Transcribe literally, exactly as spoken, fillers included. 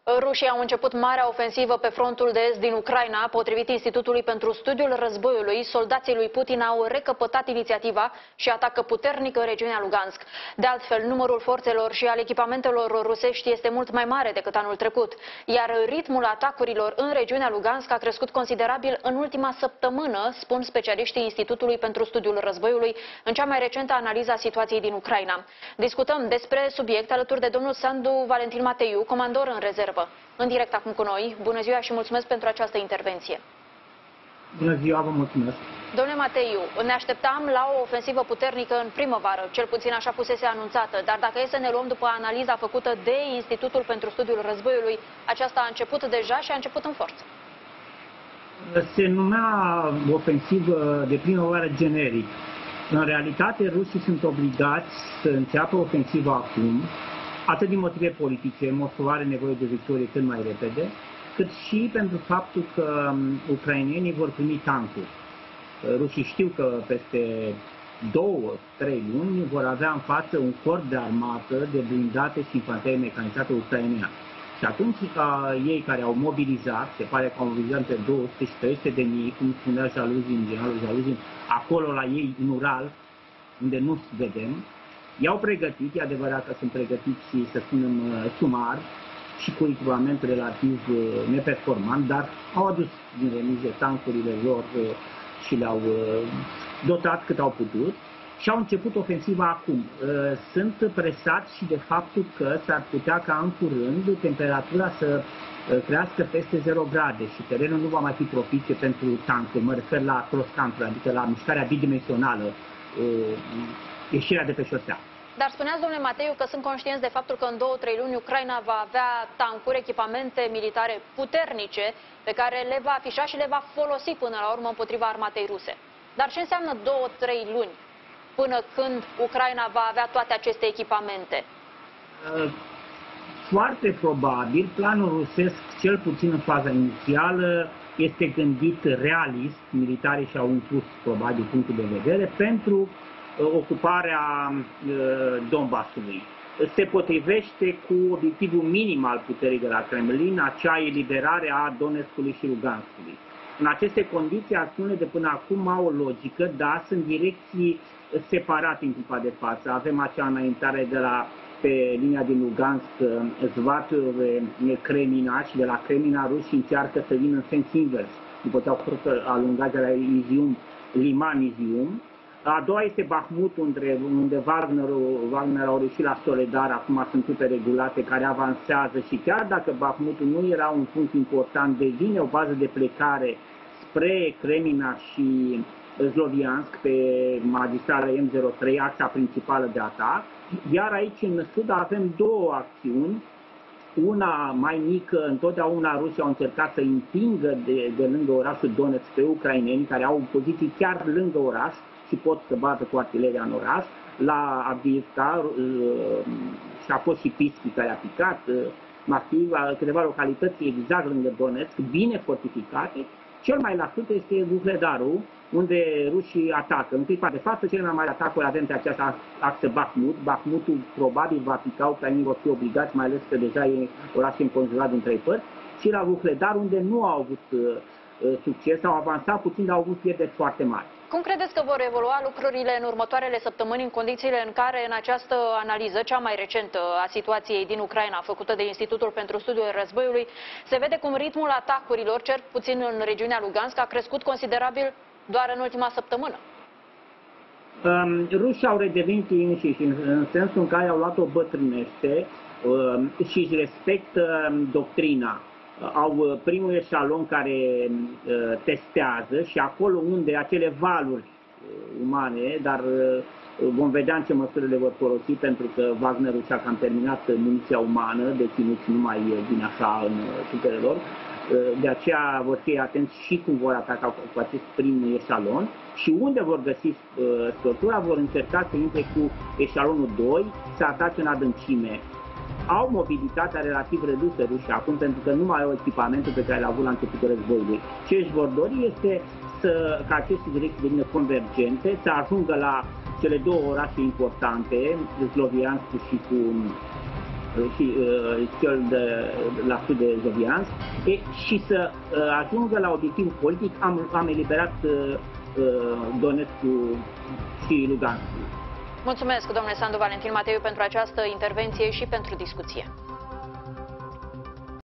Rușii au început marea ofensivă pe frontul de est din Ucraina. Potrivit Institutului pentru Studiul Războiului, soldații lui Putin au recăpătat inițiativa și atacă puternic în regiunea Lugansk. De altfel, numărul forțelor și al echipamentelor rusești este mult mai mare decât anul trecut, iar ritmul atacurilor în regiunea Lugansk a crescut considerabil în ultima săptămână, spun specialiștii Institutului pentru Studiul Războiului în cea mai recentă analiză a situației din Ucraina. Discutăm despre subiect alături de domnul Sandu Valentin Mateiu, comandor în rezervă. În direct acum cu noi. Bună ziua și mulțumesc pentru această intervenție. Bună ziua, vă mulțumesc. Domnule Mateiu, ne așteptam la o ofensivă puternică în primăvară, cel puțin așa fusese anunțată, dar dacă e să ne luăm după analiza făcută de Institutul pentru Studiul Războiului, aceasta a început deja și a început în forță. Se numea ofensivă de primăvară generic. În realitate, rușii sunt obligați să înceapă ofensiva acum, atât din motive politice, Moscova are nevoie de victorie cât mai repede, cât și pentru faptul că ucrainenii vor primi tancuri. Rușii știu că peste două, trei luni vor avea în față un corp de armată de blindate și infanterie mecanizată ucraineană. Și atunci ca ei care au mobilizat, se pare că au mobilizat între două sute și trei sute de mii, cum spunea Jaluzin, generalul Jaluzin, acolo la ei în Ural, unde nu vedem, i-au pregătit, e adevărat că sunt pregătiți și, să spunem, sumar și cu echipament relativ neperformant, dar au adus din remize tancurile lor și le-au dotat cât au putut și au început ofensiva acum. Sunt presați și de faptul că s-ar putea ca în curând temperatura să crească peste zero grade și terenul nu va mai fi propice pentru tancuri. Mă refer la cross country, adică la mișcarea bidimensională, ieșirea de pe șosea. Dar spuneați, domnule Mateiu, că sunt conștienți de faptul că în două, trei luni Ucraina va avea tancuri, echipamente militare puternice pe care le va afișa și le va folosi până la urmă împotriva armatei ruse. Dar ce înseamnă două, trei luni până când Ucraina va avea toate aceste echipamente? Foarte probabil, planul rusesc, cel puțin în faza inițială, este gândit realist, militarii și-au impus probabil punctul de vedere, pentru ocuparea Donbasului. Se potrivește cu obiectivul minim al puterii de la Kremlin, acea eliberare a Donetskului și Luganskului. În aceste condiții, acțiunile de până acum au o logică, dar sunt direcții separate în clipa de față. Avem acea înaintare de la, pe linia din Lugansk, Zvatove, Kremina, și de la Kremina rușii încearcă să vină în sens invers, după ce au fost alungați de la Izium, Liman Izium. A doua este Bahmut, unde, unde Wagner, Wagner au reușit la Soledar, acum sunt trupe regulate care avansează și chiar dacă Bahmutul nu era un punct important, devine o bază de plecare spre Kremina și Sloviansk pe magistrala M zero trei, axa principală de atac. Iar aici în sud avem două acțiuni, una mai mică, întotdeauna rușii au încercat să împingă de, de lângă orașul Donetsk pe ucraineni care au poziții chiar lângă oraș și pot să bată cu artileria în oraș. La Avdiivka și a fost și Pischi care a picat masiv, câteva localități exact lângă Donetsk, bine fortificate. Cel mai la sud este Vuhledarul, unde rușii atacă. În clipa de față, cele mai mari atacuri avem pe această axă Bahmut. Bahmutul probabil va pica, ucrainii vor fi obligați, mai ales că deja e orașul înconjurat din trei părți. Și la Vuhledar, unde nu au avut uh, succes, au avansat puțin, dar au avut pierderi foarte mari. Cum credeți că vor evolua lucrurile în următoarele săptămâni, în condițiile în care în această analiză, cea mai recentă a situației din Ucraina, făcută de Institutul pentru Studiul Războiului, se vede cum ritmul atacurilor, cel puțin în regiunea Lugansk, a crescut considerabil doar în ultima săptămână? Um, rușii au redevenit ei înșiși, în, în sensul în care au luat-o bătrânește um, și își respectă doctrina. Au primul eșalon care uh, testează și acolo unde acele valuri uh, umane, dar uh, vom vedea în ce măsură le vor folosi, pentru că Wagnerul și-a cam terminat muniția umană, deținuți nu mai vine așa în trupele lor. Uh, de aceea vor fi atenți și cum vor ataca cu, cu acest prim eșalon și unde vor găsi uh, scătura, vor încerca să intre cu eșalonul doi, să atace în adâncime. Au mobilitatea relativ redusă rușii acum, pentru că nu mai au echipamentul pe care l-au avut la începutul războiului. Ce își vor dori este să, ca aceste direcții devină convergente, să ajungă la cele două orașe importante, Sloviansk și cu și cel de la sud de Joviansk, e, și să ajungă la obiectivul politic, am, am eliberat Donetskul și Luganskul. Mulțumesc, domnule Sandu Valentin Mateiu, pentru această intervenție și pentru discuție.